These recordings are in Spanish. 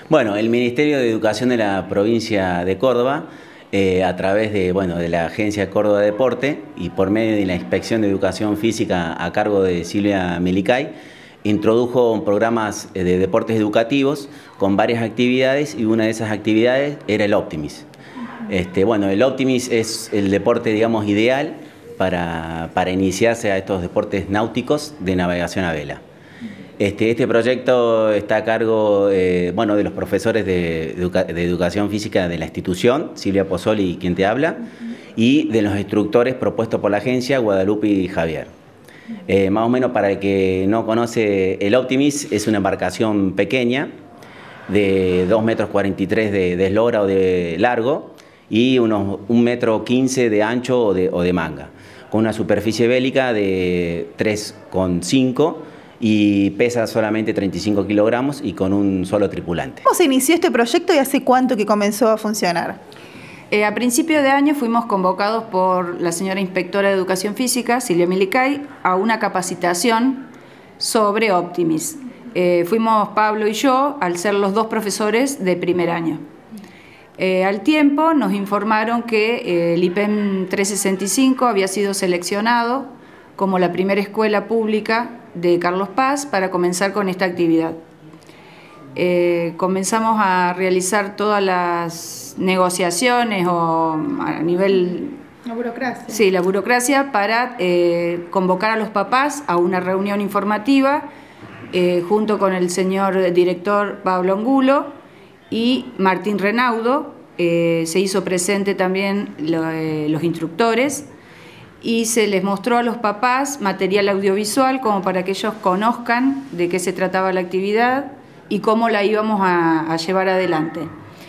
Bueno, el Ministerio de Educación de la provincia de Córdoba, a través de la Agencia Córdoba Deporte y por medio de la Inspección de Educación Física a cargo de Silvia Milicay, introdujo programas de deportes educativos con varias actividades y una de esas actividades era el Optimis. El Optimis es el deporte, digamos, ideal para iniciarse a estos deportes náuticos de navegación a vela. Este proyecto está a cargo de los profesores de Educación Física de la institución, Silvia Pozzoli, quien te habla, y de los instructores propuestos por la agencia, Guadalupe y Javier. Más o menos, para el que no conoce, el Optimis es una embarcación pequeña de 2,43 m de eslora o de largo y unos 1,15 m de ancho o de manga, con una superficie bélica de 3,5 y pesa solamente 35 kilogramos y con un solo tripulante. ¿Cómo se inició este proyecto y hace cuánto que comenzó a funcionar? A principio de año fuimos convocados por la señora inspectora de Educación Física, Silvia Milicay, a una capacitación sobre Optimis. Fuimos Pablo y yo, al ser los dos profesores de primer año. Al tiempo nos informaron que el IPEM 365 había sido seleccionado como la primera escuela pública de Carlos Paz para comenzar con esta actividad. Comenzamos a realizar todas las negociaciones o a nivel... La burocracia. Sí, la burocracia para convocar a los papás a una reunión informativa junto con el señor director Pablo Angulo y Martín Renaudo. Se hizo presente también los instructores y se les mostró a los papás material audiovisual como para que ellos conozcan de qué se trataba la actividad y cómo la íbamos a llevar adelante.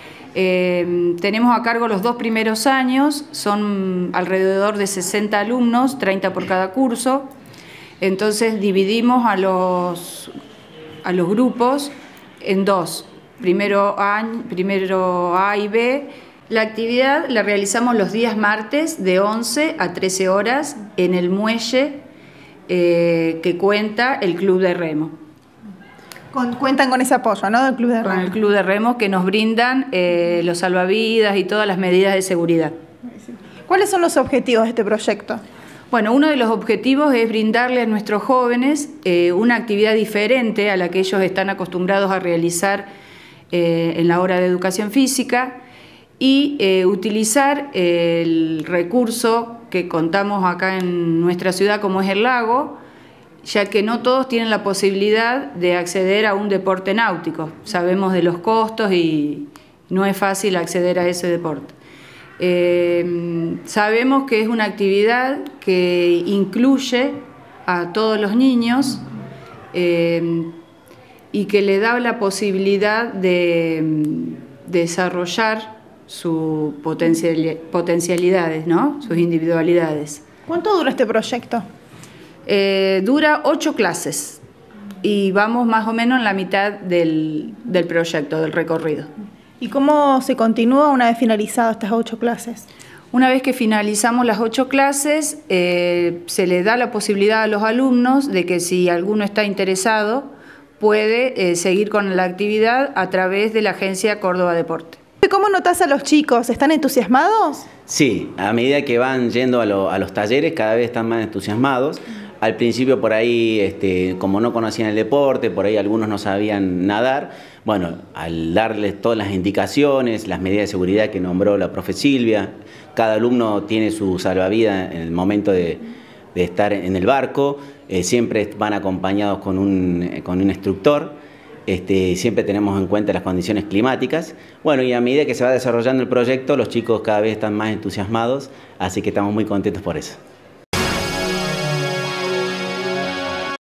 Tenemos a cargo los 2 primeros años, son alrededor de 60 alumnos, 30 por cada curso. Entonces dividimos a los grupos en 2, primero A y B. La actividad la realizamos los días martes de 11 a 13 horas en el muelle que cuenta el Club de Remo. Cuentan con ese apoyo, ¿no?, del Club de Remo. Con el Club de Remo, que nos brindan los salvavidas y todas las medidas de seguridad. ¿Cuáles son los objetivos de este proyecto? Bueno, uno de los objetivos es brindarle a nuestros jóvenes una actividad diferente a la que ellos están acostumbrados a realizar en la hora de educación física y utilizar el recurso que contamos acá en nuestra ciudad, como es el lago, ya que no todos tienen la posibilidad de acceder a un deporte náutico. Sabemos de los costos y no es fácil acceder a ese deporte. Sabemos que es una actividad que incluye a todos los niños y que le da la posibilidad de desarrollar sus potencialidades, ¿no?, sus individualidades. ¿Cuánto dura este proyecto? Dura 8 clases y vamos más o menos en la mitad del proyecto, del recorrido. ¿Y cómo se continúa una vez finalizadas estas 8 clases? Una vez que finalizamos las 8 clases, se le da la posibilidad a los alumnos de que si alguno está interesado, puede seguir con la actividad a través de la Agencia Córdoba Deporte. ¿Cómo notás a los chicos? ¿Están entusiasmados? Sí, a medida que van yendo a los talleres, cada vez están más entusiasmados. Al principio por ahí, como no conocían el deporte, por ahí algunos no sabían nadar. Bueno, al darles todas las indicaciones, las medidas de seguridad que nombró la profe Silvia, cada alumno tiene su salvavidas en el momento de estar en el barco, siempre van acompañados con un instructor. Siempre tenemos en cuenta las condiciones climáticas. Bueno, y a medida que se va desarrollando el proyecto, los chicos cada vez están más entusiasmados, así que estamos muy contentos por eso.